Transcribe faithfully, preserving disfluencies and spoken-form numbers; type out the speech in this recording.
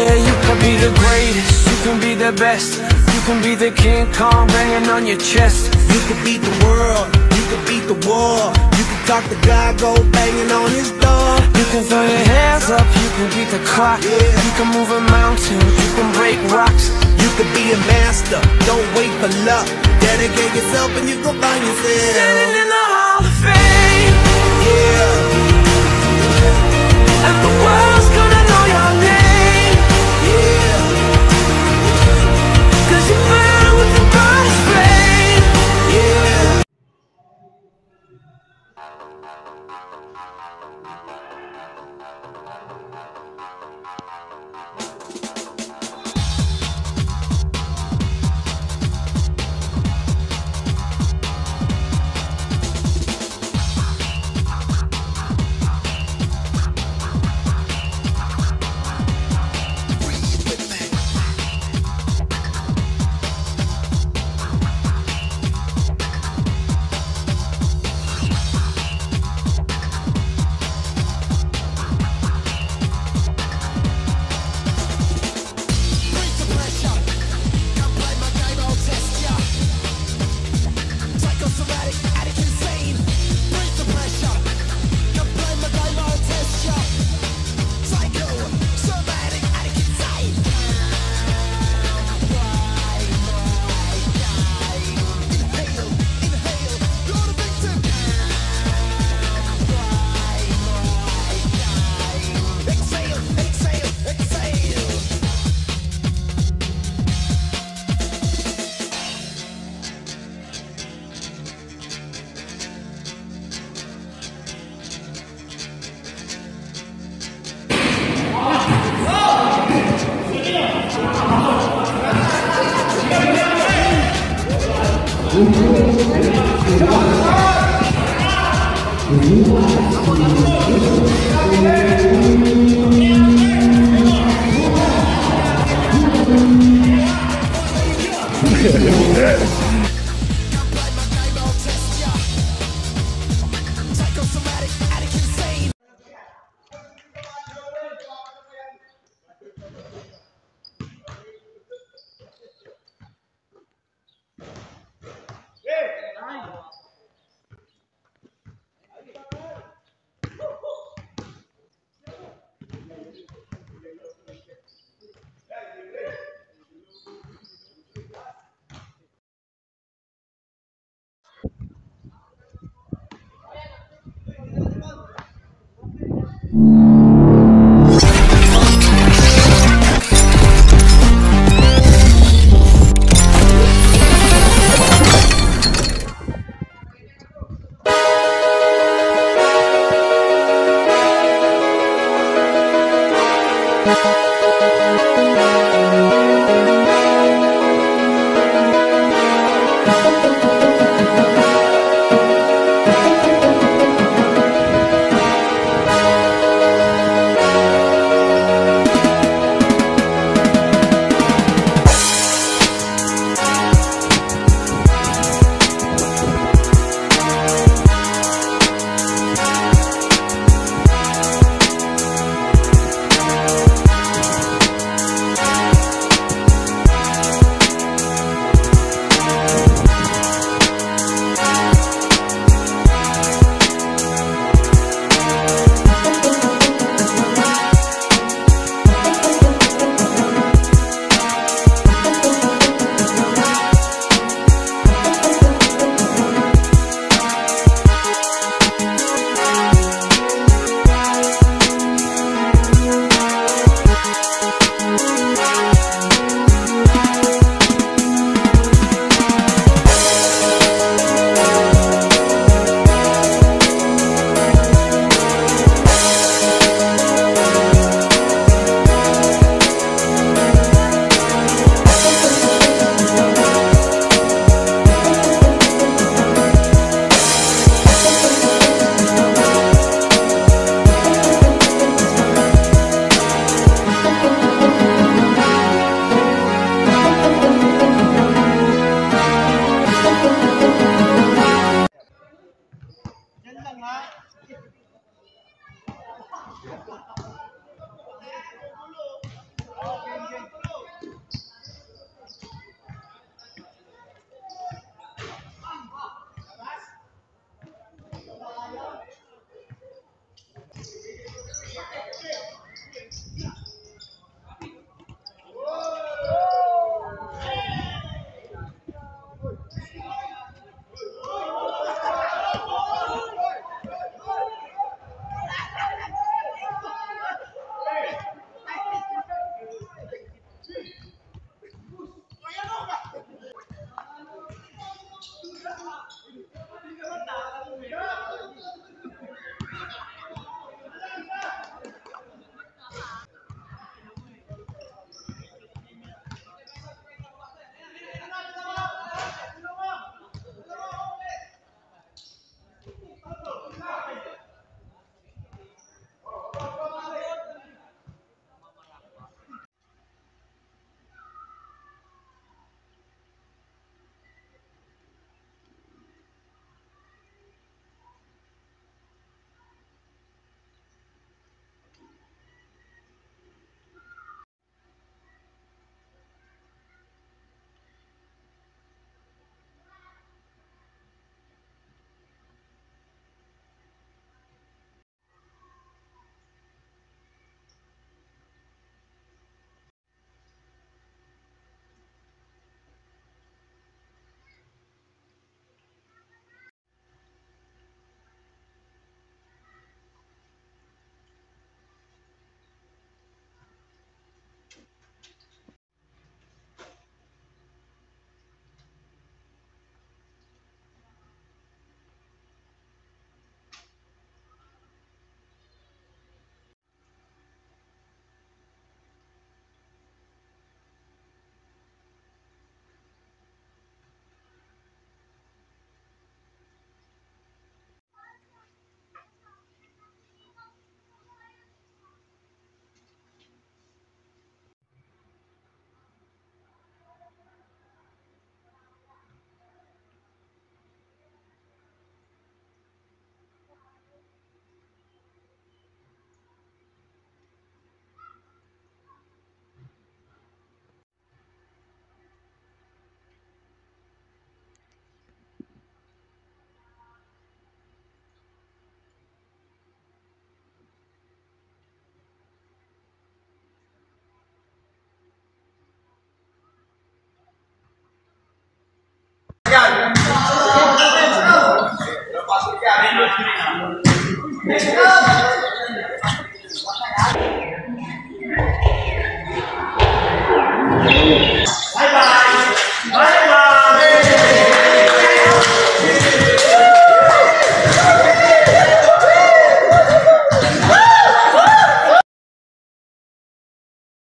Yeah, you can be the greatest, you can be the best, you can be the King Kong banging on your chest. You can beat the world, you can beat the war, you can talk to God, go banging on his door. You can throw your hands up, you can beat the clock, yeah. You can move a mountain, you can break rocks. You can be a master, don't wait for luck. Dedicate yourself and you go find yourself standing in the Hall of Fame. Yeah. And the world's gonna know your name. Yeah. Cause you burn with the brightest flame. Yeah. Yan lang ha.